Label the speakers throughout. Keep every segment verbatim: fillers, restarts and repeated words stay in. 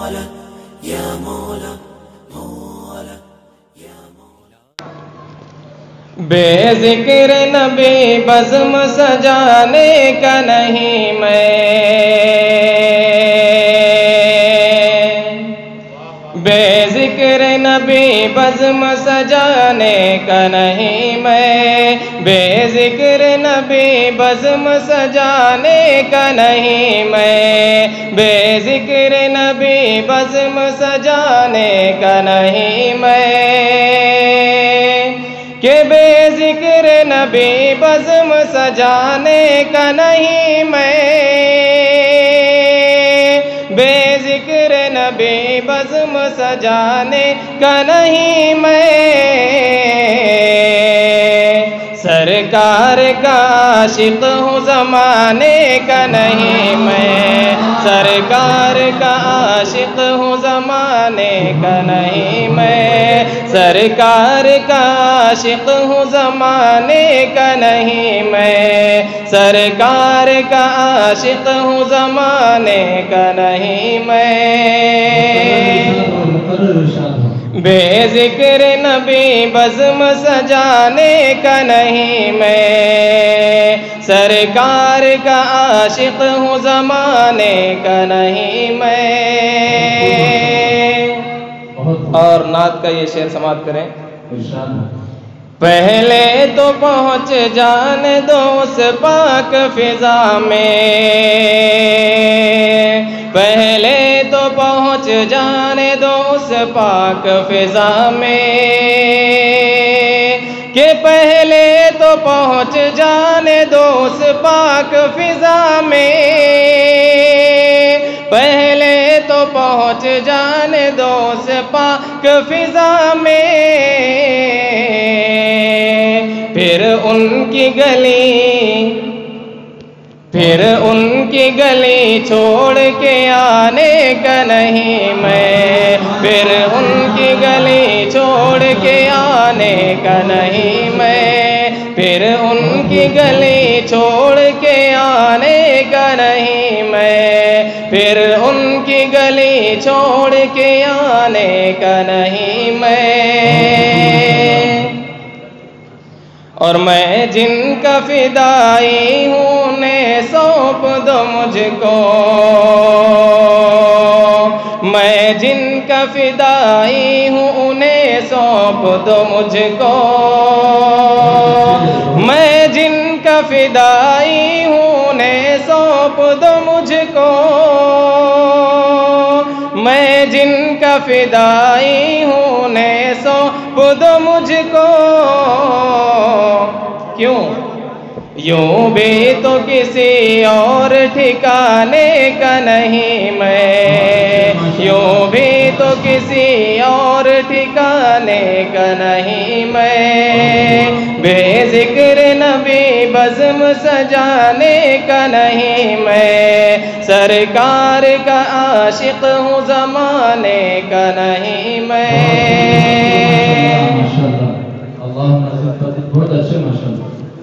Speaker 1: مولا یا مولا مولا یا مولا.
Speaker 2: بے ذکر نبی بزم سجانے کا نہیں میں، بے ذکر نبی بزم سجانے کا نہیں میں، بے ذکر نبی بزم سجانے کا نہیں میں، بے ذکر نبی بزم سجانے کا نہیں میں، کہ بے ذکر نبی بزم سجانے کا نہیں میں، بے ذکر نبی بزم سجانے کا نہیں میں، سرکار کا عاشق ہوں زمانے کا نہیں میں، سرکار کا عاشق ہوں زمانے کا نہیں میں، سرکار کا عاشق ہوں زمانے کا نہیں میں، سرکار کا عاشق ہوں زمانے کا نہیں میں، بے ذکر نبی بزم سجانے کا نہیں میں، سرکار کا عاشق ہوں زمانے کا نہیں میں. اور نعت کا یہ شعر سماعت کریں. پہلے تو پہنچ جانے دو اس پاک فضا میں، پہلے تو پہنچ جانے دو اس پاک فضا میں، کہ پہلے تو پہنچ جانے دو اس پاک فضا میں، پہلے تو پہنچ جانے دو اس پاک فضا میں، پھر ان کی گلی پھر ان کی گلی چھوڑ کے آنے کا نہیں میں، پھر ان کی گلی چھوڑ کے آنے کا نہیں میں، پھر ان کی گلی چھوڑ کے آنے کا نہیں میں، پھر ان کی گلی چھوڑ کے آنے کا نہیں میں. اور میں جن کا فدائی ہوں انہیں سونپ دو مجھ کو، میں جن کا فدائی ہوں انہیں سونپ دو مجھ کو، میں جن کا فدائی ہوں انہیں سونپ دو مجھ کو، میں جن کا فدائی ہوں انہیں سونپ دو مجھ کو. کیوں؟ یوں بھی تو کسی اور ٹھکانے کا نہیں میں، یوں بھی تو کسی اور ٹھکانے کا نہیں میں، بے ذکر نبی بزم سجانے کا نہیں میں، سرکار کا عاشق ہوں زمانے کا نہیں میں.
Speaker 3: بہت اچھے ماشاءاللہ.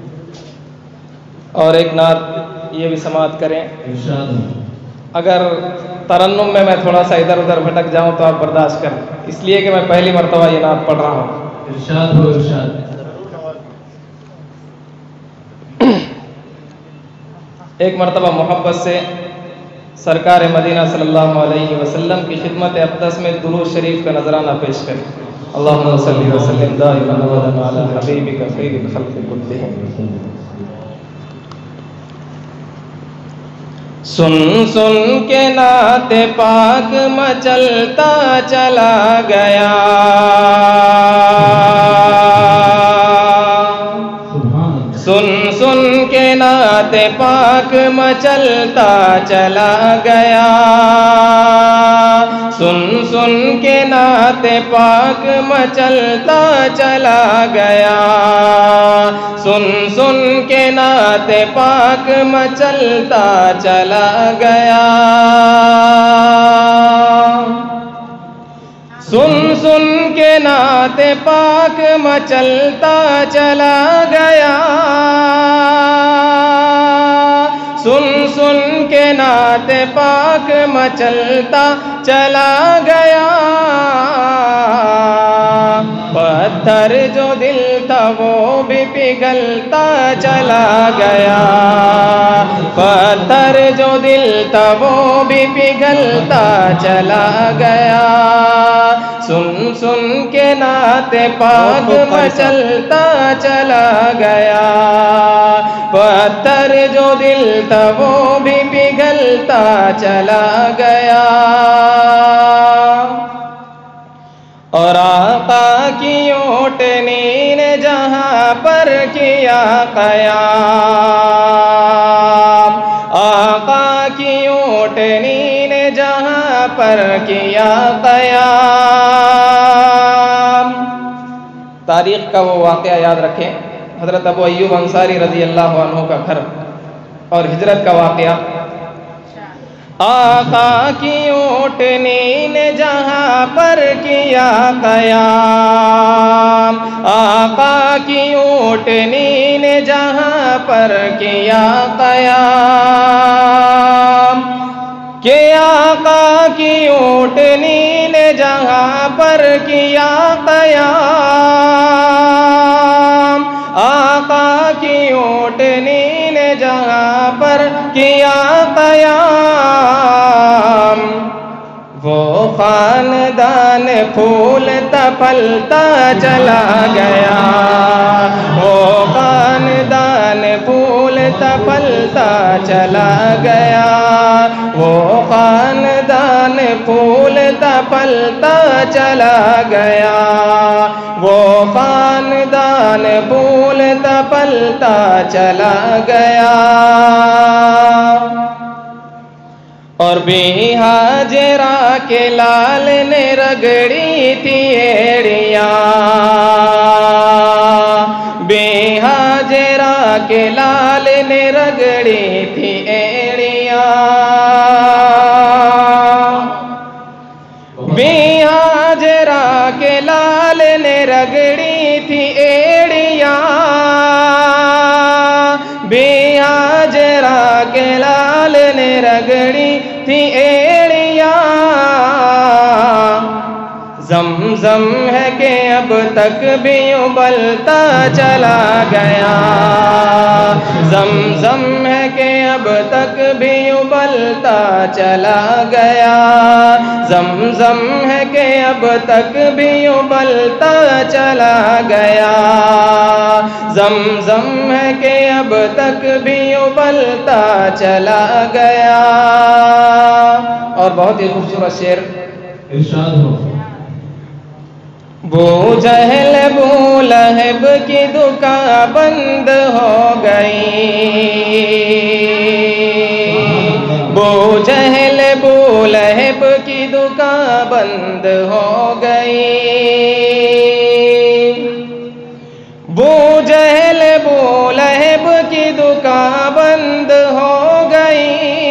Speaker 2: اور ایک نعت یہ بھی سماعت کریں. اگر ترنم میں میں تھوڑا سا ادھر ادھر بھٹک جاؤں تو آپ برداشت کریں، اس لیے کہ میں پہلی مرتبہ یہ نعت پڑھ رہا ہوں.
Speaker 3: ارشاد ہو ارشاد.
Speaker 2: ایک مرتبہ محبت سے سرکار مدینہ صلی اللہ علیہ وسلم کی خدمت اقدس میں درود شریف کا نذرانہ پیش کریں. اللہم صلی وسلم دائما ابدا علی حبیبک خیر الخلق کلہم. سن سن کے نعت پاک مچلتا چلا گیا، سن سن کے نعت پاک مچلتا چلا گیا، سن سن کے نعت پاک مچلتا چلا گیا، سن سن کے نعت پاک مچلتا چلا گیا، سن سن کے نعت پاک مچلتا چلا گیا، سن سن کے نعت پاک مچلتا چلا گیا، پتھر جو دل تھا وہ بھی پگھلتا چلا گیا، پتھر جو دل تھا وہ بھی پگھلتا چلا گیا، سن سن کے نعت پاک مچلتا چلا گیا، پتھر جو دل تھا وہ بھی پگھلتا چلا گیا، اور آقا کی اونٹنی نے جہاں پر کیا قیام، آقا کی اونٹنی نے جہاں پر کیا قیام۔ تاریخ کا وہ واقعہ یاد رکھیں، حضرت ابو ایوب انصاری رضی اللہ عنہ کا گھر اور ہجرت کا واقعہ۔ آقا کی اونٹنی نے جہاں پر کیا قیام، آقا کی اونٹنی نے جہاں پر کیا قیام، کہ آقا کی اونٹنی نے جہاں پر کیا قیام، آقا کی اونٹنی نے جہاں پر کیا قیام، وہ خاندان پھولتا پھلتا چلا گیا، وہ خاندان پھولتا پھلتا چلا گیا، وہ خاندان پھولتا پھلتا چلا گیا، وہ خاندان پھولتا پھلتا چلا گیا، اور بی ہاجرہ کے لال نے رگڑی تھی ایڑیاں، بی ہاجرہ کے لال نے رگڑی تھی ایڑیاں، بی ہاجرہ کے لال نے رگڑی تھی ایڑیاں، بی ہاجرہ کے لال نے رگڑی تھی ایڑیاں، زمزم ہے کہ اب تک بھی ابلتا چلا گیا، زمزم ہے کہ اب تک بھی ابلتا چلا گیا، زمزم ہے کہ اب تک بھی ابلتا چلا گیا، زمزم ہے کہ اب تک بھی ابلتا چلا گیا۔ اور بہت ہی خوبصورت شعر
Speaker 3: ارشاد ہو۔
Speaker 2: بو جہل بو لہب کی دکان بند ہو گئی، بو جہل بو لہب کی دکان بند ہو گئی، بو جہل بو لہب کی دکان بند ہو گئی،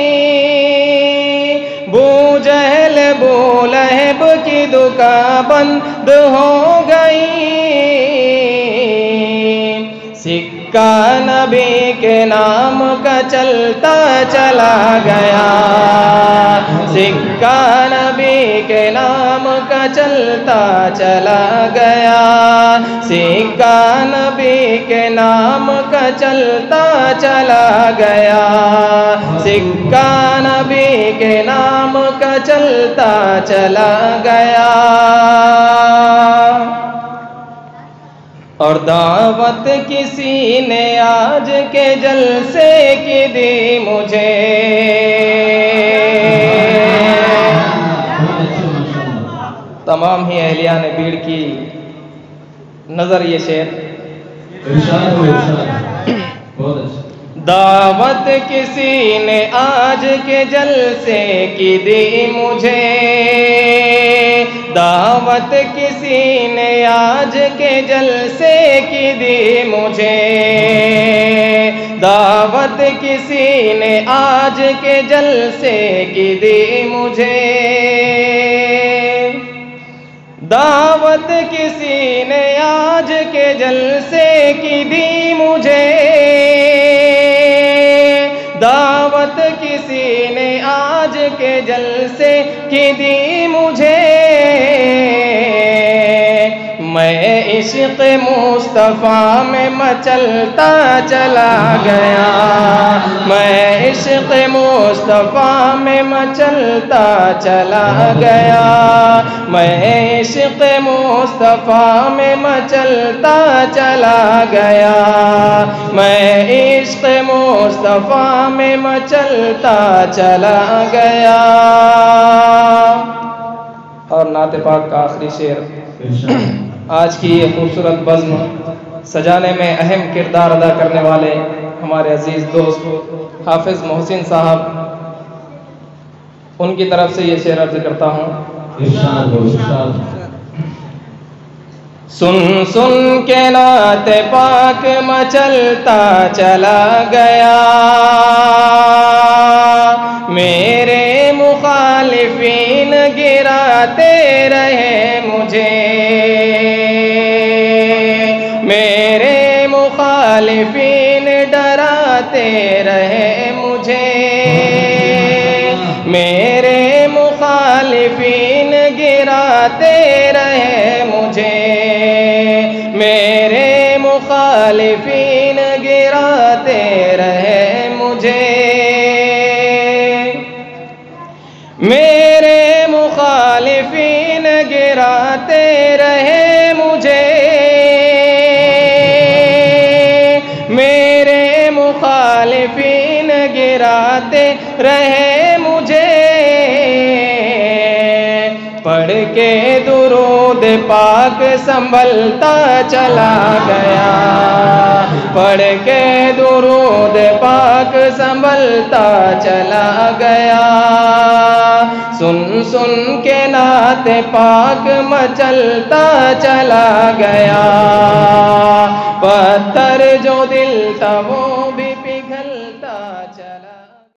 Speaker 2: بو جہل بو لہب کی دکان بند ہو گئی، سکہ نبی کے نام کا چلتا چلا گیا، سکہ نبی کے نام کا چلتا چلا گیا، سکہ نبی کے نام کا چلتا چلا گیا، سکہ نبی کے نام کا چلتا چلا گیا، اور دعوت کسی نے آج کے جلسے کی دی مجھے، تمام ہی اہلیان بیڑ کی نظر یہ شعر۔
Speaker 3: ارشاد ہو، ارشاد بہت اچھا۔
Speaker 2: دعوت کسی نے آج کے جلسے کی دی مجھے، دعوت کسی نے آج کے جلسے کی دی مجھے، دعوت کسی نے آج کے جلسے کی دی مجھے، دعوت کسی نے آج کے جلسے کی دی مجھے، دعوت کسی نے آج کے جلسے کی دی مجھے، میں عشق مصطفیٰ میں مچلتا چلا گیا، میں عشق مصطفیٰ میں مچلتا چلا گیا، میں عشق مصطفیٰ میں مچلتا چلا گیا، میں عشق مصطفیٰ میں مچلتا چلا گیا۔ اور نعت پاک کا آخری شعر۔ آج کی یہ خوبصورت بزم سجانے میں اہم کردار ادا کرنے والے ہمارے عزیز دوست حافظ محسن صاحب، ان کی طرف سے یہ شعر عرض کرتا ہوں۔
Speaker 3: ارشاد ہو ارشاد۔
Speaker 2: سن سن کے نعت پاک مچلتا چلا گیا، میرے مخالفین گراتے رہے مجھے، میرے مخالفین ڈراتے رہے مجھے، میرے مخالفین گراتے رہے مجھے، میرے مخالفین گراتے رہے مجھے، میرے مخالفین گراتے رہے مجھے، میرے مخالفین گراتے رہے مجھے، پڑھ کے درود پاک سنبھلتا چلا گیا، پڑھ کے درود پاک سنبھلتا چلا گیا، سن سن کے نعت پاک مچلتا چلا گیا، پتھر جو دل تھا وہ بھی